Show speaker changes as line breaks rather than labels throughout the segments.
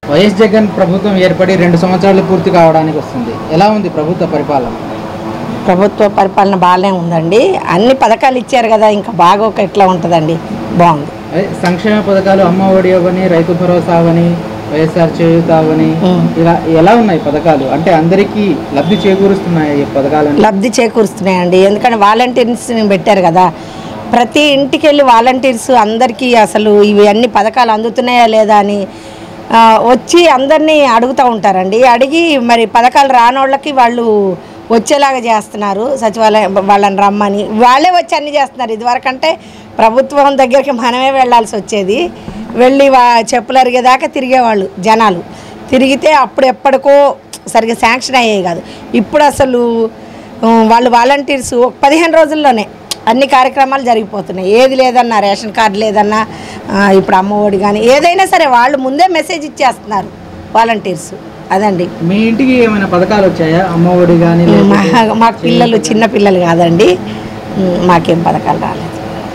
YS Jagan ప్రభుత్వం ఏర్పడి 2 సంవత్సరాలు పూర్తి కావడానికి వస్తుంది. ఎలా ఉంది ప్రభుత్వ పరిపాలన?
ప్రభుత్వ పరిపాలన బాగానే ఉందండి. అన్ని పథకాలు ఇచ్చారు కదా, ఇంకా బాగోక ఎట్లా ఉంటుందండి, బాగుంది.
సంక్షేమ పథకాలు అమ్మ ఒడి అవని, రైతు భరోసా అవని, వైఎస్ఆర్ చేయూత అవని, ఇలా ఎలా ఉన్నాయి పథకాలు? అంటే అందరికీ లబ్ధి చేకూరుస్తున్నాయి ఈ పథకాలు?
లబ్ధి చేకూరుస్తున్నాయండి. ఎందుకంటే వాలంటీర్స్ పెట్టారు కదా, ప్రతి ఇంటికి వెళ్ళి వాలంటీర్స్ అందరికీ అసలు ఇవి అన్ని పథకాలు అందుతున్నాయా లేదా అని వచ్చి అందరినీ అడుగుతూ ఉంటారండి. అడిగి మరి పథకాలు రానోళ్ళకి వాళ్ళు వచ్చేలాగా చేస్తున్నారు. సచివాలయం వాళ్ళని రమ్మని వాళ్ళే వచ్చి అన్నీ చేస్తున్నారు. ఇదివరకంటే ప్రభుత్వం దగ్గరికి మనమే వెళ్ళాల్సి వచ్చేది. వెళ్ళి చెప్పులు అరిగేదాకా తిరిగేవాళ్ళు జనాలు. తిరిగితే అప్పుడు ఎప్పటికో సరిగ్గా శాంక్షన్ అయ్యేవి కాదు. ఇప్పుడు అసలు వాళ్ళు వాలంటీర్స్ 15 రోజుల్లోనే అన్ని కార్యక్రమాలు జరిగిపోతున్నాయి. ఏది లేదన్నా, రేషన్ కార్డు లేదన్నా, ఇప్పుడు అమ్మఒడి కానీ ఏదైనా సరే వాళ్ళు ముందే మెసేజ్ ఇచ్చేస్తున్నారు వాలంటీర్స్. అదండి.
మీ ఇంటికి ఏమైనా పథకాలు వచ్చాయా? అమ్మఒడి కానీ?
మాకు పిల్లలు చిన్న పిల్లలు కాదండి, మాకేం పథకాలు రాలేదు.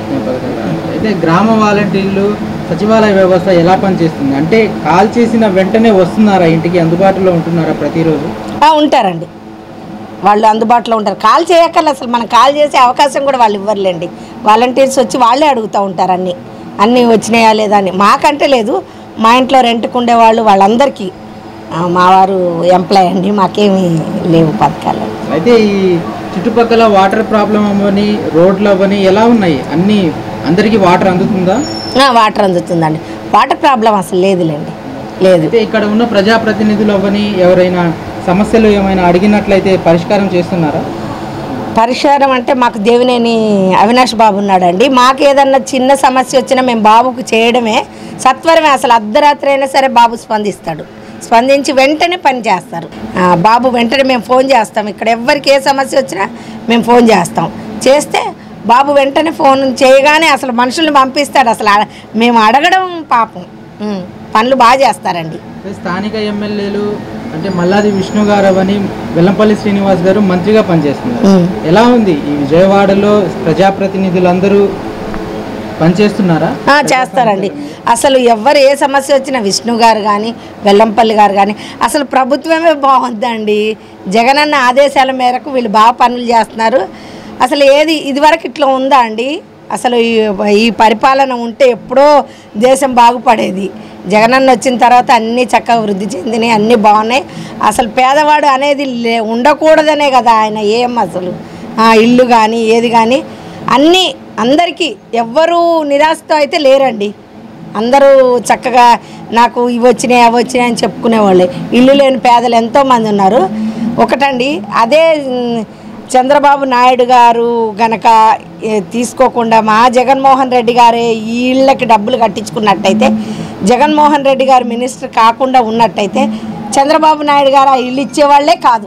అయితే గ్రామ వాలంటీర్లు సచివాలయ వ్యవస్థ ఎలా పనిచేస్తుంది? అంటే కాల్ చేసిన వెంటనే వస్తున్నారా ఇంటికి? అందుబాటులో ఉంటున్నారా ప్రతిరోజు?
ఉంటారండి, వాళ్ళు అందుబాటులో ఉంటారు. కాల్ చేయక్కర్లేదు, అసలు మనం కాల్ చేసే అవకాశం కూడా వాళ్ళు ఇవ్వరులేండి. వాలంటీర్స్ వచ్చి వాళ్ళే అడుగుతూ ఉంటారు అన్నీ వచ్చినాయా లేదా అని. మాకంటే లేదు, మా ఇంట్లో రెంట్కు ఉండేవాళ్ళు వాళ్ళందరికీ. మా వారు ఎంప్లాయ్ అండి, మాకేమీ లేవు పథకాలు.
అయితే ఈ చుట్టుపక్కల వాటర్ ప్రాబ్లం అవ్వని, రోడ్లు అవ్వని ఎలా ఉన్నాయి? అన్నీ అందరికీ వాటర్ అందుతుందా?
వాటర్ అందుతుందండి, వాటర్ ప్రాబ్లం అసలు లేదులేండి, లేదు.
అయితే ఇక్కడ ఉన్న ప్రజాప్రతినిధులు అవ్వని ఎవరైనా సమస్యలు ఏమైనా అడిగినట్లయితే పరిష్కారం చేస్తున్నారా?
పరిష్కారం అంటే మాకు దేవినేని అవినాష్ బాబు ఉన్నాడండి. మాకు ఏదన్నా చిన్న సమస్య వచ్చినా మేము బాబుకు చేయడమే సత్వరమే. అసలు అర్ధరాత్రి అయినా సరే బాబు స్పందిస్తాడు. స్పందించి వెంటనే పని చేస్తారు బాబు. వెంటనే మేము ఫోన్ చేస్తాం, ఇక్కడ ఎవరికి ఏ సమస్య వచ్చినా మేము ఫోన్ చేస్తే బాబు వెంటనే ఫోన్ చేయగానే అసలు మనుషుల్ని పంపిస్తాడు. అసలు మేము అడగడం పాపం, పనులు బాగా చేస్తారండి.
స్థానిక ఎమ్మెల్యేలు అంటే మల్లాది విష్ణు గారు అని, వెల్లంపల్లి శ్రీనివాస్ గారు మంత్రిగా పనిచేస్తున్నారు. ఎలా ఉంది ఈ విజయవాడలో ప్రజాప్రతినిధులందరూ పనిచేస్తున్నారా?
చేస్తారండి. అసలు ఎవరు ఏ సమస్య వచ్చినా విష్ణు గారు కానీ, వెల్లంపల్లి గారు కానీ, అసలు ప్రభుత్వమే బాగుందండి. జగనన్న ఆదేశాల మేరకు వీళ్ళు బాగా పనులు చేస్తున్నారు. అసలు ఏది ఇదివరకు ఇట్లా ఉందా అండి? అసలు ఈ పరిపాలన ఉంటే ఎప్పుడో దేశం బాగుపడేది. జగనన్న వచ్చిన తర్వాత అన్నీ చక్కగా వృద్ధి చెందినాయి, అన్నీ బాగున్నాయి. అసలు పేదవాడు అనేది ఉండకూడదనే కదా ఆయన ఏం అసలు ఇల్లు కానీ ఏది కానీ అన్నీ అందరికీ ఎవ్వరూ నిరాశతో అయితే లేరండి. అందరూ చక్కగా నాకు ఇవి వచ్చినాయి అవి వచ్చినాయి అని చెప్పుకునేవాళ్ళే. ఇల్లు లేని పేదలు ఎంతోమంది ఉన్నారు. ఒకటండి, అదే చంద్రబాబు నాయుడు గారు గనక తీసుకోకుండా మా జగన్మోహన్ రెడ్డి గారే ఈ ఇళ్ళకి డబ్బులు కట్టించుకున్నట్టయితే, జగన్మోహన్ రెడ్డి గారు మినిస్టర్ కాకుండా ఉన్నట్టయితే చంద్రబాబు నాయుడు గారు ఆ ఇల్లు ఇచ్చేవాళ్లే కాదు.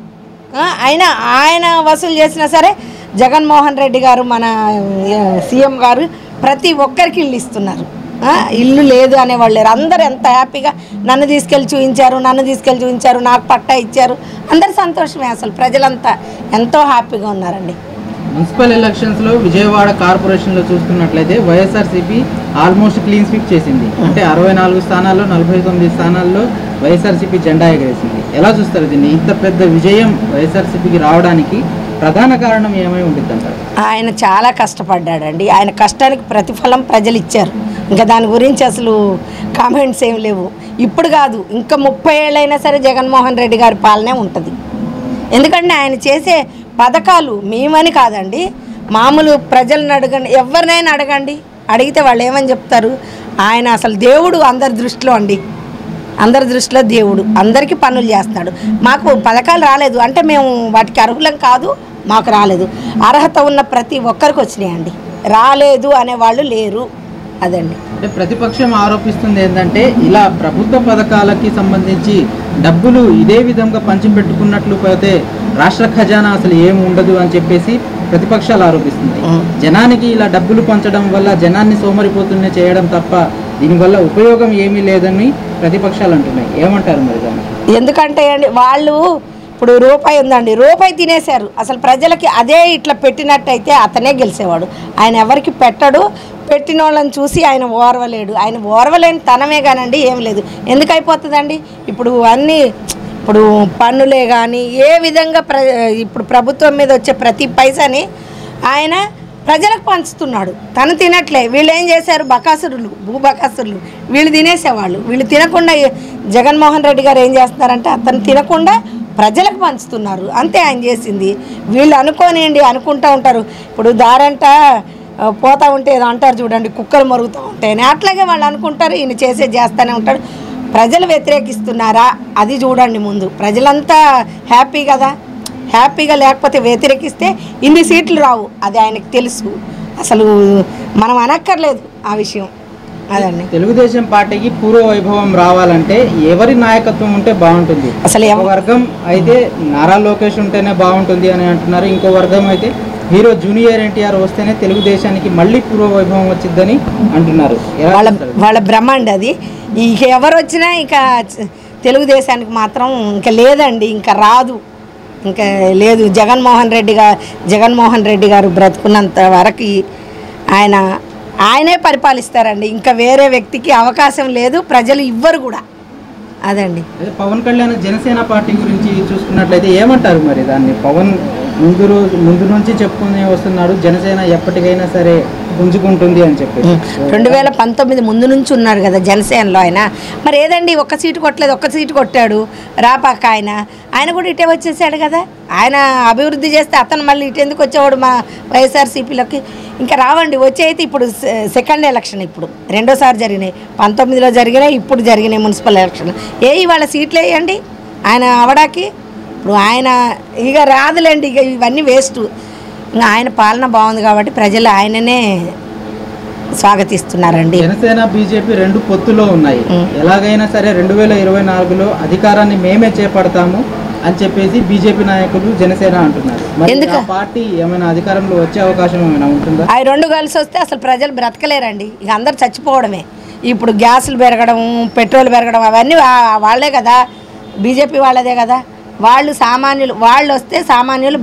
ఆయన వసూలు చేసినా సరే జగన్మోహన్ రెడ్డి గారు మన సీఎం గారు ప్రతి ఒక్కరికి ఇల్లు ఇస్తున్నారు. ఇల్లు లేదు అనేవాళ్ళు లేరు. అందరూ ఎంత హ్యాపీగా నన్ను తీసుకెళ్ళి చూపించారు, నాకు పట్టా ఇచ్చారు, అందరు సంతోషమే. అసలు ప్రజలంతా ఎంతో హ్యాపీగా ఉన్నారండి.
మున్సిపల్ ఎలక్షన్స్లో విజయవాడ కార్పొరేషన్లో చూసుకున్నట్లయితే వైఎస్ఆర్సీపీ ఆల్మోస్ట్ క్లీన్ స్వీప్ చేసింది. అంటే 64 స్థానాల్లో 49 స్థానాల్లో వైఎస్ఆర్సీపీ జెండా ఎగరేసింది. ఎలా చూస్తారు దీన్ని? ఇంత పెద్ద విజయం వైఎస్ఆర్సీపీకి రావడానికి ప్రధాన కారణం ఏమై ఉంటుంది అంటారు?
ఆయన చాలా కష్టపడ్డాడండి. ఆయన కష్టానికి ప్రతిఫలం ప్రజలు ఇచ్చారు. ఇంకా దాని గురించి అసలు కామెంట్స్ ఏం లేవు. ఇప్పుడు కాదు, ఇంకా 30 ఏళ్ళైనా సరే జగన్మోహన్ రెడ్డి గారి పాలనే ఉంటుంది. ఎందుకంటే ఆయన చేసే పథకాలు మేమని కాదండి, మామూలు ప్రజలను అడగండి, ఎవరినైనా అడిగితే వాళ్ళు ఏమని చెప్తారు? ఆయన అసలు దేవుడు అందరి దృష్టిలో అండి, అందరి దృష్టిలో దేవుడు. అందరికీ పనులు చేస్తున్నాడు. మాకు పథకాలు రాలేదు అంటే మేము వాటికి అర్హులం కాదు, మాకు రాలేదు. అర్హత ఉన్న ప్రతి ఒక్కరికి వచ్చినాయండి, రాలేదు అనేవాళ్ళు లేరు. అదండి.
అంటే ప్రతిపక్షం ఆరోపిస్తుంది ఏంటంటే ఇలా ప్రభుత్వ పథకాలకి సంబంధించి డబ్బులు ఇదే విధంగా పంచిపెట్టుకున్నట్లు పోతే రాష్ట్ర ఖజానా అసలు ఏమి ఉండదు అని చెప్పేసి ప్రతిపక్షాలు ఆరోపిస్తుంది. జనానికి ఇలా డబ్బులు పంచడం వల్ల జనాన్ని సోమరిపోతున్నే చేయడం తప్ప దీనివల్ల ఉపయోగం ఏమీ లేదని ప్రతిపక్షాలు అంటున్నాయి. ఏమంటారు మరి దానికి?
ఎందుకంటే అండి వాళ్ళు ఇప్పుడు రూపాయి ఉందండి, రూపాయి తినేశారు. అసలు ప్రజలకి అదే ఇట్లా పెట్టినట్టయితే అతనే గెలిచేవాడు. ఆయన ఎవరికి పెట్టడు, పెట్టిన వాళ్ళని చూసి ఆయన ఓర్వలేడు. ఆయన ఓర్వలేని తనమే కానండి, ఏం లేదు. ఎందుకు అయిపోతుందండి? ఇప్పుడు అన్నీ ఇప్పుడు పన్నులే కానీ ఏ విధంగా ఇప్పుడు ప్రభుత్వం మీద వచ్చే ప్రతి పైసాని ఆయన ప్రజలకు పంచుతున్నాడు. తను తినట్లే. వీళ్ళు ఏం చేశారు? బకాసురులు, భూబకాసురులు, వీళ్ళు తినేసేవాళ్ళు. వీళ్ళు తినకుండా జగన్మోహన్ రెడ్డి గారు ఏం చేస్తున్నారంటే అతను తినకుండా ప్రజలకు పంచుతున్నారు. అంతే ఆయన చేసింది. వీళ్ళు అనుకోనియండి, అనుకుంటూ ఉంటారు. ఇప్పుడు దారంట పోతూ ఉంటే ఏదో అంటారు చూడండి, కుక్కలు మరుగుతూ ఉంటాయని. అట్లాగే వాళ్ళు అనుకుంటారు, ఈయన చేస్తూనే ఉంటాడు. ప్రజలు వ్యతిరేకిస్తున్నారా అది చూడండి ముందు. ప్రజలంతా హ్యాపీ కదా, హ్యాపీగా లేకపోతే వ్యతిరేకిస్తే ఇన్ని సీట్లు రావు. అది ఆయనకు తెలుసు. అసలు మనం అనక్కర్లేదు ఆ విషయం. అదండి
తెలుగుదేశం పార్టీకి పూర్వ వైభవం రావాలంటే ఎవరి నాయకత్వం ఉంటే బాగుంటుంది? అసలు ఒక వర్గం అయితే నారా లోకేష్ ఉంటేనే బాగుంటుంది అని అంటున్నారు. ఇంకో వర్గం అయితే హీరో జూనియర్ ఎన్టీఆర్ వస్తేనే తెలుగుదేశానికి మళ్ళీ పూర్వ వైభవం వచ్చిందని అంటున్నారు.
వాళ్ళ బ్రహ్మాండ అది. ఇక ఎవరు వచ్చినా ఇక తెలుగుదేశానికి మాత్రం ఇంకా లేదండి, ఇంకా రాదు, ఇంకా లేదు. జగన్మోహన్ రెడ్డి గారు బ్రతుకున్నంత వరకు ఆయనే పరిపాలిస్తారండి. ఇంకా వేరే వ్యక్తికి అవకాశం లేదు, ప్రజలు ఇవ్వరు కూడా. అదండి.
పవన్ కళ్యాణ్ జనసేన పార్టీ గురించి చూసుకున్నట్లయితే ఏమంటారు మరి? దాన్ని పవన్ ముందు నుంచి చెప్పుకునే వస్తున్నాడు, జనసేన ఎప్పటికైనా సరే పుంజుకుంటుంది అని చెప్పి.
2019 ముందు నుంచి ఉన్నారు కదా జనసేనలో ఆయన. మరి ఏదండి, ఒక్క సీటు కొట్టలేదు, ఒక్క సీటు కొట్టాడు రాపాక. ఆయన కూడా ఇటే వచ్చేసాడు కదా. ఆయన అభివృద్ధి చేస్తే అతను మళ్ళీ ఇటు ఎందుకు వచ్చేవాడు మా వైఎస్ఆర్సీపీలోకి? ఇంకా రావండి. వచ్చే అయితే ఇప్పుడు సెకండ్ ఎలక్షన్, ఇప్పుడు రెండోసారి జరిగినాయి. 19లో జరిగినాయి, ఇప్పుడు జరిగినాయి మున్సిపల్ ఎలక్షన్. ఇవాళ సీట్లు వేయండి ఆయన అవడానికి. ఇప్పుడు ఆయన ఇక రాదులేండి, ఇక ఇవన్నీ వేస్ట్. ఇంకా ఆయన పాలన బాగుంది కాబట్టి ప్రజలు ఆయననే స్వాగతిస్తున్నారండి.
జనసేన బీజేపీ రెండు పొత్తులో ఉన్నాయి. ఎలాగైనా సరే 2024లో అధికారాన్ని మేమే చేపడతాము అని చెప్పేసి బీజేపీ నాయకులు జనసేన అంటున్నారు. ఎందుకు పార్టీ ఏమైనా అధికారంలో వచ్చే అవకాశం ఏమైనా ఉంటుందా?
అవి రెండు కలిసి వస్తే అసలు ప్రజలు బ్రతకలేరండి. ఇక అందరు చచ్చిపోవడమే. ఇప్పుడు గ్యాసులు పెరగడం, పెట్రోల్ పెరగడం అవన్నీ వాళ్ళే కదా, బీజేపీ వాళ్ళదే కదా. వాళ్ళు వస్తే సామాన్యులు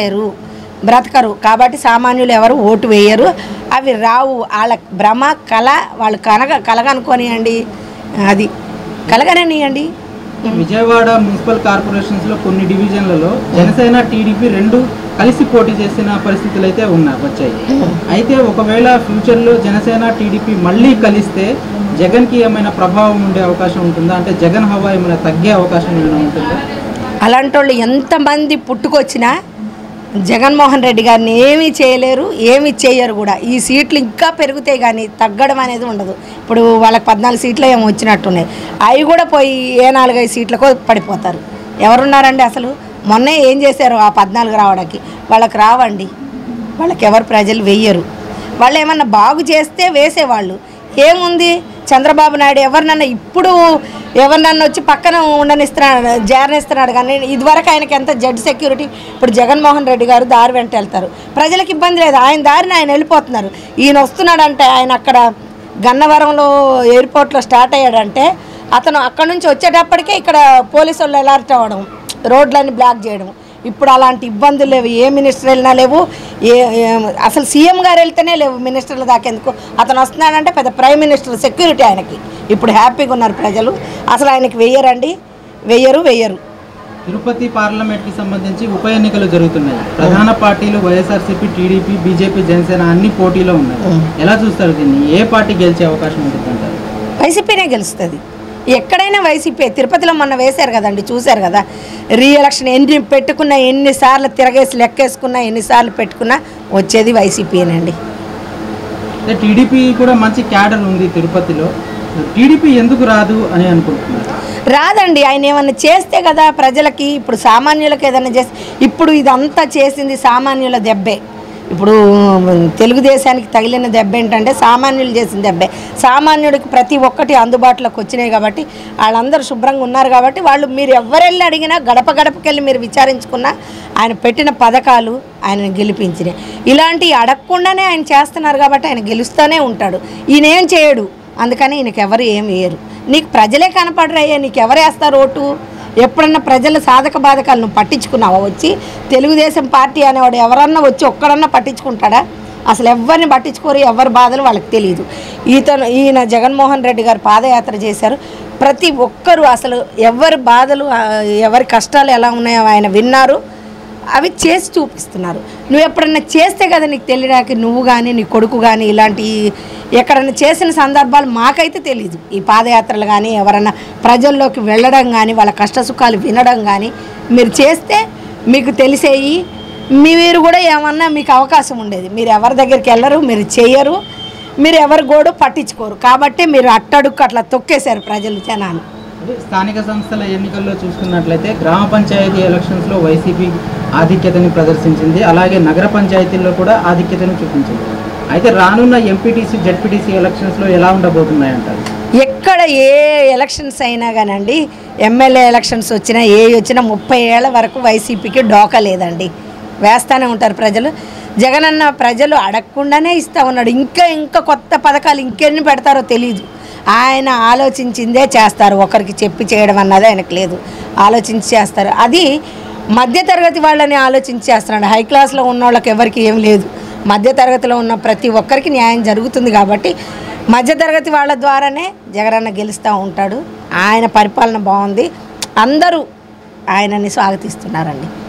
బ్రతకరు కాబట్టి సామాన్యులు ఎవరు ఓటు వేయరు. అవి రావు. వాళ్ళ భ్రమ కళ వాళ్ళు కలగనుకోనియండి, అది కలగననియండి.
విజయవాడ మున్సిపల్ కార్పొరేషన్స్ లో కొన్ని డివిజన్లలో జనసేన టీడీపీ రెండు కలిసి పోటీ చేసిన పరిస్థితులు అయితే వచ్చాయి. అయితే ఒకవేళ ఫ్యూచర్లో జనసేన టీడీపీ మళ్ళీ కలిస్తే జగన్కి ఏమైనా ప్రభావం ఉండే అవకాశం ఉంటుందా? అంటే జగన్ హవా ఏమైనా తగ్గే అవకాశం ఏమైనా ఉంటుందా?
అలాంటి వాళ్ళు ఎంతమంది పుట్టుకొచ్చినా జగన్మోహన్ రెడ్డి గారిని ఏమీ చేయలేరు, ఏమీ చేయరు కూడా. ఈ సీట్లు ఇంకా పెరుగుతాయి కానీ తగ్గడం అనేది ఉండదు. ఇప్పుడు వాళ్ళకి 14 సీట్లు ఏమో వచ్చినట్టున్నాయి. అవి కూడా పోయి 4-5 సీట్లకో పడిపోతారు. ఎవరున్నారండి అసలు? మొన్నే ఏం చేశారు ఆ 14 రావడానికి? వాళ్ళకి రావండి. వాళ్ళకి ఎవరు ప్రజలు వెయ్యరు. వాళ్ళు ఏమన్నా బాగు చేస్తే వేసేవాళ్ళు. ఏముంది, చంద్రబాబు నాయుడు ఎవరినన్నా వచ్చి పక్కన చేరనిస్తున్నాడు కానీ ఇదివరకు ఆయనకి ఎంత జడ్ సెక్యూరిటీ. ఇప్పుడు జగన్మోహన్ రెడ్డి గారు దారి వెంట వెళ్తారు, ప్రజలకు ఇబ్బంది లేదు. ఆయన దారిని ఆయన వెళ్ళిపోతున్నారు. ఈయన వస్తున్నాడంటే, ఆయన అక్కడ గన్నవరంలో ఎయిర్పోర్ట్లో స్టార్ట్ అయ్యాడంటే అతను అక్కడ నుంచి వచ్చేటప్పటికే ఇక్కడ పోలీసు వాళ్ళు అలర్ట్ అవ్వడం, రోడ్లన్నీ బ్లాక్ చేయడం. ఇప్పుడు అలాంటి ఇబ్బందులు లేవు. ఏ మినిస్టర్ వెళ్ళినా లేవు. అసలు సీఎం గారు వెళ్తేనే లేవు, మినిస్టర్ల దాకా ఎందుకు? అతను వస్తున్నాడంటే పెద్ద ప్రైమ్ మినిస్టర్ సెక్యూరిటీ ఆయనకి. ఇప్పుడు హ్యాపీగా ఉన్నారు ప్రజలు. అసలు ఆయనకి వెయ్యరు.
తిరుపతి పార్లమెంట్కి సంబంధించి ఉప ఎన్నికలు జరుగుతున్నాయి. ప్రధాన పార్టీలు వైఎస్ఆర్సీపీ, టీడీపీ, బీజేపీ, జనసేన అన్ని పోటీలో ఉన్నాయి. ఎలా చూస్తారు దీన్ని? ఏ పార్టీ గెలిచే అవకాశం ఉంటుందంటారు?
వైసీపీనే గెలుస్తుంది. ఎక్కడైనా వైసీపీ. తిరుపతిలో మొన్న వేశారు కదండి, చూశారు కదా. రీఎలక్షన్ ఎన్నిసార్లు తిరగేసి లెక్కేసుకున్నా, ఎన్నిసార్లు పెట్టుకున్నా వచ్చేది వైసీపీనండి.
టీడీపీ కూడా మంచి క్యాడర్ ఉంది తిరుపతిలో. టీడీపీ ఎందుకు రాదు అని అనుకుంటున్నారు?
రాదండి. ఆయన ఏమన్నా చేస్తే కదా ప్రజలకి. ఇప్పుడు సామాన్యులకు ఏదైనా చేస్తే, ఇప్పుడు ఇదంతా చేసింది సామాన్యుల దెబ్బే. ఇప్పుడు తెలుగుదేశానికి తగిలిన దెబ్బ ఏంటంటే సామాన్యులు చేసిన దెబ్బే. సామాన్యుడికి ప్రతి ఒక్కటి అందుబాటులోకి వచ్చినాయి కాబట్టి వాళ్ళందరూ శుభ్రంగా ఉన్నారు కాబట్టి మీరు ఎవరెళ్ళి అడిగినా, గడపకెళ్ళి మీరు విచారించుకున్నా ఆయన పెట్టిన పథకాలు ఆయన గెలిపించినాయి. ఇలాంటివి అడగకుండానే ఆయన చేస్తున్నారు కాబట్టి ఆయన గెలుస్తూనే ఉంటాడు. ఈయన ఏం చేయడు, అందుకని ఈయనకి ఎవరు ఏం వేయరు. నీకు ప్రజలే కనపడరయ్యా, నీకు ఎవరు వేస్తారు ఓటు? ఎప్పుడన్నా ప్రజల సాధక బాధకాలు నువ్వు పట్టించుకున్నావా? వచ్చి తెలుగుదేశం పార్టీ అనేవాడు ఎవరన్నా వచ్చి ఒక్కడన్నా పట్టించుకుంటాడా? అసలు ఎవరిని పట్టించుకోరు, ఎవరి బాధలు వాళ్ళకి తెలియదు. ఈయన జగన్మోహన్ రెడ్డి గారు పాదయాత్ర చేశారు. ప్రతి ఒక్కరూ అసలు ఎవరి బాధలు ఎవరి కష్టాలు ఎలా ఉన్నాయో ఆయన విన్నారు, అవి చేసి చూపిస్తున్నారు. నువ్వు ఎప్పుడన్నా చేస్తే కదా నీకు తెలియడానికి, నువ్వు కానీ నీ కొడుకు కానీ ఇలాంటి ఎక్కడన్నా చేసిన సందర్భాలు మాకైతే తెలీదు. ఈ పాదయాత్రలు కానీ ఎవరన్నా ప్రజల్లోకి వెళ్ళడం కానీ వాళ్ళ కష్టసుఖాలు వినడం కానీ మీరు చేస్తే మీకు తెలిసేయి, మీరు కూడా ఏమన్నా మీకు అవకాశం ఉండేది. మీరు ఎవరి దగ్గరికి వెళ్ళరు, మీరు చేయరు, మీరు ఎవరి గోడు పట్టించుకోరు. కాబట్టి మీరు అట్టడుక్కు అట్లా తొక్కేశారు ప్రజలు జనాలు.
స్థానిక సంస్థల ఎన్నికల్లో చూసుకున్నట్లయితే గ్రామ పంచాయతీ ఎలక్షన్స్లో వైసీపీ ఆధిక్యతని ప్రదర్శించింది, అలాగే నగర పంచాయతీల్లో కూడా ఆధిక్యతను చూపించింది. అయితే రానున్న ఎంపీటీసీ జెడ్పీటీసీ ఎలక్షన్స్లో ఎలా ఉండబోతున్నాయంటారు?
ఎక్కడ ఏ ఎలక్షన్స్ అయినా కానండి, ఎమ్మెల్యే ఎలక్షన్స్ వచ్చినా ఏ వచ్చినా 30 ఏళ్ల వరకు వైసీపీకి డోకా లేదండి, వేస్తూనే ఉంటారు ప్రజలు. జగనన్న ప్రజలు అడగకుండానే ఇస్తూ ఉన్నాడు. ఇంకా కొత్త పథకాలు ఇంకెన్ని పెడతారో తెలియదు. ఆయన ఆలోచించిందే చేస్తారు, ఒకరికి చెప్పి చేయడం అన్నది ఆయనకు లేదు, ఆలోచించి చేస్తారు. అది మధ్యతరగతి వాళ్ళని ఆలోచించి చేస్తున్నాడు. హై క్లాస్లో ఉన్న వాళ్ళకి ఎవరికి ఏం లేదు, మధ్యతరగతిలో ఉన్న ప్రతి ఒక్కరికి న్యాయం జరుగుతుంది. కాబట్టి మధ్యతరగతి వాళ్ళ ద్వారానే జగనన్న గెలుస్తూ ఉంటాడు. ఆయన పరిపాలన బాగుంది, అందరూ ఆయనని స్వాగతిస్తున్నారండి.